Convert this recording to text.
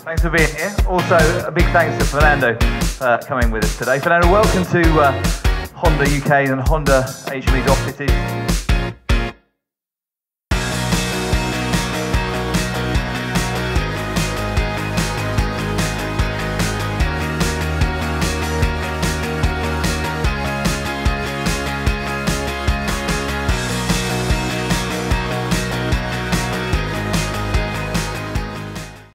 Thanks for being here. Also, a big thanks to Fernando for coming with us today. Fernando, welcome to Honda UK and Honda HME's offices.